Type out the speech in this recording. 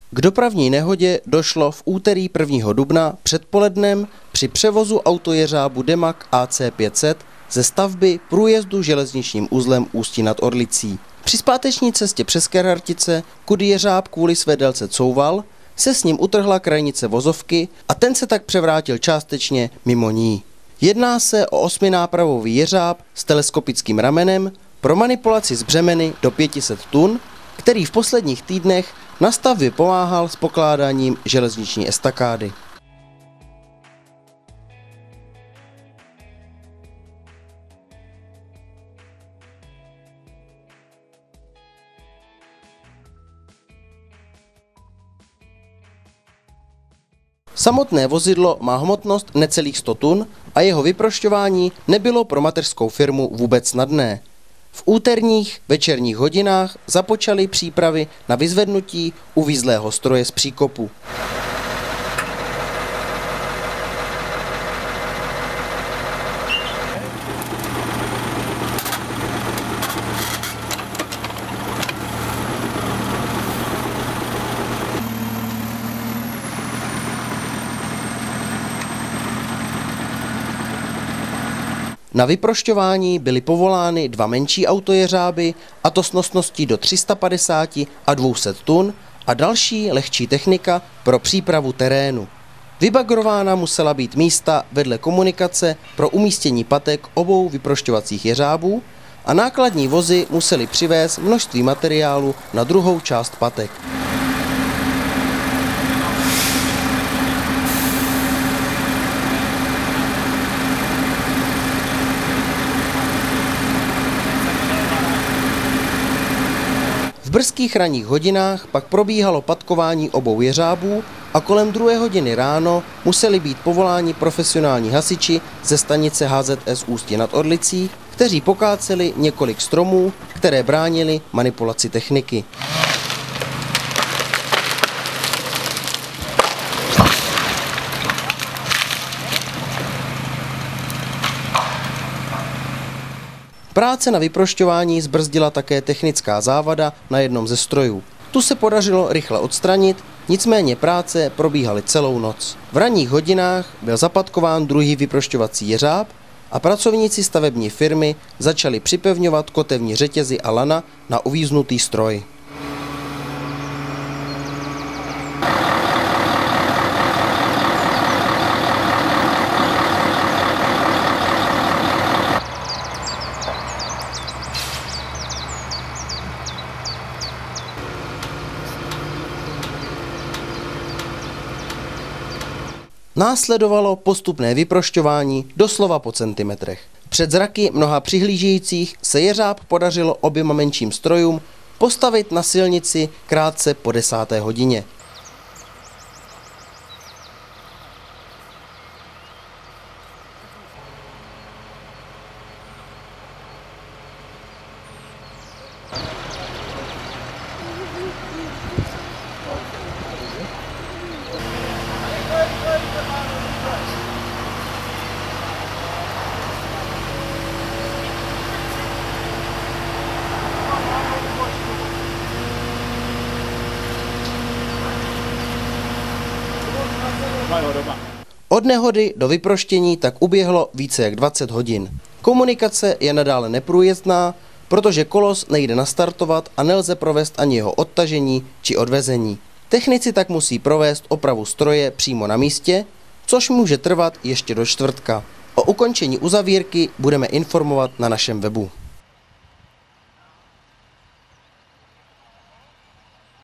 K dopravní nehodě došlo v úterý 1. dubna předpolednem při převozu autojeřábu Demag AC 500 ze stavby průjezdu železničním uzlem Ústí nad Orlicí. Při zpáteční cestě přes Kerhartice, kudy jeřáb kvůli své délce couval, se s ním utrhla krajnice vozovky a ten se tak převrátil částečně mimo ní. Jedná se o 8nápravový jeřáb s teleskopickým ramenem pro manipulaci s břemeny do 500 tun, který v posledních týdnech na stavbě pomáhal s pokládáním železniční estakády. Samotné vozidlo má hmotnost necelých 100 tun a jeho vyprošťování nebylo pro mateřskou firmu vůbec snadné. V úterních večerních hodinách započaly přípravy na vyzvednutí uvízlého stroje z příkopu. Na vyprošťování byly povolány 2 menší autojeřáby, a to s nosností do 350 a 200 tun, a další lehčí technika pro přípravu terénu. Vybagrována musela být místa vedle komunikace pro umístění patek obou vyprošťovacích jeřábů a nákladní vozy musely přivést množství materiálu na druhou část patek. V brzkých ranních hodinách pak probíhalo patkování obou jeřábů a kolem 2 hodiny ráno museli být povoláni profesionální hasiči ze stanice HZS Ústí nad Orlicí, kteří pokáceli několik stromů, které bránily manipulaci techniky. Práce na vyprošťování zbrzdila také technická závada na jednom ze strojů. Tu se podařilo rychle odstranit, nicméně práce probíhaly celou noc. V ranních hodinách byl zapatkován druhý vyprošťovací jeřáb a pracovníci stavební firmy začali připevňovat kotevní řetězy a lana na uvíznutý stroj. Následovalo postupné vyprošťování doslova po centimetrech. Před zraky mnoha přihlížejících se jeřáb podařilo oběma menším strojům postavit na silnici krátce po 10. hodině. Od nehody do vyproštění tak uběhlo více jak 20 hodin. Komunikace je nadále neprůjezdná, protože kolos nejde nastartovat a nelze provést ani jeho odtažení či odvezení. Technici tak musí provést opravu stroje přímo na místě, což může trvat ještě do čtvrtka. O ukončení uzavírky budeme informovat na našem webu.